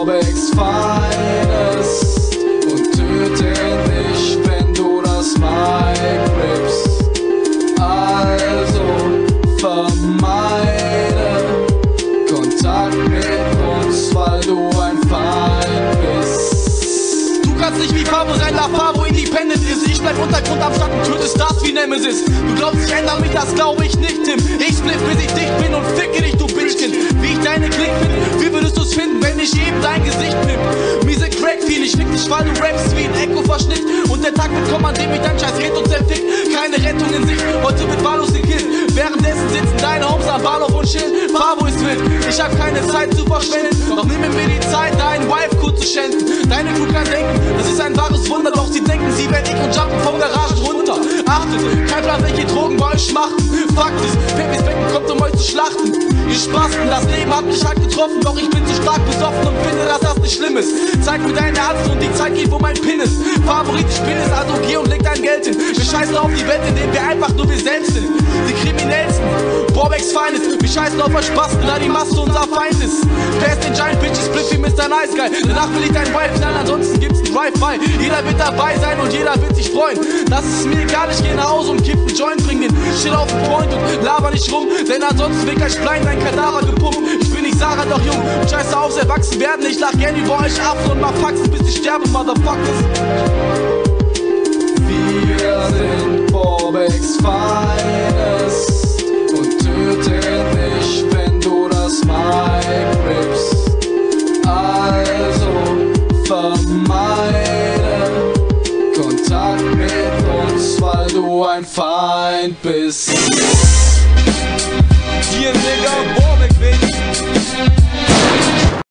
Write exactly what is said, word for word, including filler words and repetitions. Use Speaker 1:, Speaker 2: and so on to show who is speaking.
Speaker 1: Borbecks Feinest und töte dich, wenn du das Mic rippst. Also vermeide Kontakt mit uns, weil du ein Feind bist.
Speaker 2: Du kannst nicht wie Fabo sein, da Fabo independent ist. Ich bleib Untergrund am Start und töte Stars wie Nemesis. Du glaubst, ich ändere mich, das glaube ich nicht, Tim. Ich split, bis ich dicht bin und ficke dich, du Bitchkind. Wie ich deine Klick finde, wie würdest du's finden, wenn ich eben dein Gesicht nimm? Miese Crack-Feel, ich fick dich, weil du rappst wie ein Echo-Verschnitt. Und der Tag wird kommen, an dem ich dein scheiß Red und zerfickt. Keine Rettung in Sicht, heute wird wahllos gekillt. Währenddessen sitzen deine Homes am Bahnhof und chillen. Fabo ist wild, ich hab keine Zeit zu verschwenden. Doch nimm mir die Zeit, deinen Wife-Code zu schenken. Deine Crew kann denken, das ist ein wahres Wunder. Doch sie denken, sie werden ich und jumpen vom Garagen runter. Achtet, kein Plan, welche Drogen bei euch schmachten. Fakt ist, Pepis Becken kommt, um euch zu schlachten. Ihr Spasten, das Leben hat mich hart getroffen. Doch ich bin zu stark besoffen und finde, dass das nicht schlimm ist. Zeig mir deine Arzt und die Zeit geht, wo mein Pin ist. Favorit, ich bin es, also geh und leg dein Geld hin. Wir scheißen auf die Welt, indem wir einfach nur wir selbst sind. Die Kriminellsten, Borbecks Feindes. Wir scheißen auf euch Spasten, da die Masse unser Feind ist. Pass den Giant Bitches, split wie Mister Nice Guy. Danach will ich dein Wife knallen, ansonsten gibt's ein Drive-By. Jeder wird dabei sein und jeder wird sich freuen. Das ist mir egal, ich geh nach Hause und kipp einen Joint, bring den Shit auf den Point und laber nicht rum. Denn ansonsten wird gleich blind dein Kadaver gepumpt. Ich bin nicht Sarah, doch jung und scheiße aufs Erwachsen werden. Ich lach gern über euch ab und mach Faxen, bis ich sterbe, Motherfuckers.
Speaker 1: Wir sind Borbecks Feinest und töten dich, wenn du das Mic rippst. Also vermeide Kontakt mit uns, weil du ein Feind bist.
Speaker 2: Hier, Nigga, Borbeck, bitch.